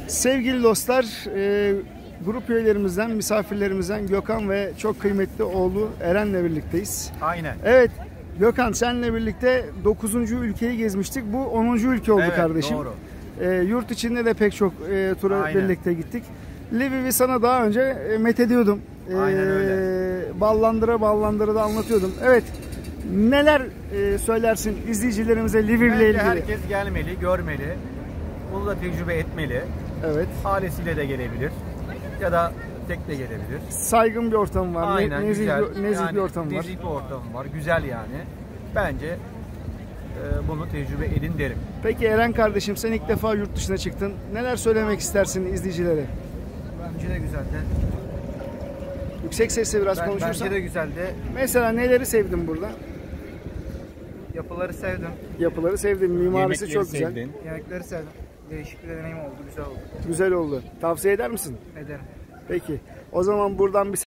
Sevgili dostlar, grup üyelerimizden, misafirlerimizden Gökhan ve çok kıymetli oğlu Eren'le birlikteyiz. Aynen. Evet, Gökhan seninle birlikte 9. ülkeyi gezmiştik. Bu 10. ülke oldu, evet, kardeşim. Doğru. Yurt içinde de pek çok tura birlikte gittik. Lviv'i sana daha önce methediyordum. Aynen öyle. Ballandıra da anlatıyordum. Evet, neler söylersin izleyicilerimize Lviv'le ilgili? Herkes gelmeli, görmeli. Bunu da tecrübe etmeli. Evet. Ailesiyle de gelebilir. Ya da tek de gelebilir. Saygın bir ortam var. Aynen, nezih yani, bir ortam var. Nezih bir ortam var. Güzel yani. Bence bunu tecrübe edin derim. Peki Eren kardeşim, sen ilk defa yurt dışına çıktın. Neler söylemek istersin izleyicilere? Bence de güzeldi. Yüksek sesle biraz konuşursan. Bence de güzeldi. Mesela neleri sevdin burada? Yapıları sevdim. Yapıları sevdim. Mimarisi çok güzel. Sevdin. Yemekleri sevdim. Değişik bir deneyim oldu. Güzel oldu. Güzel oldu. Tavsiye eder misin? Ederim. Peki. O zaman buradan bir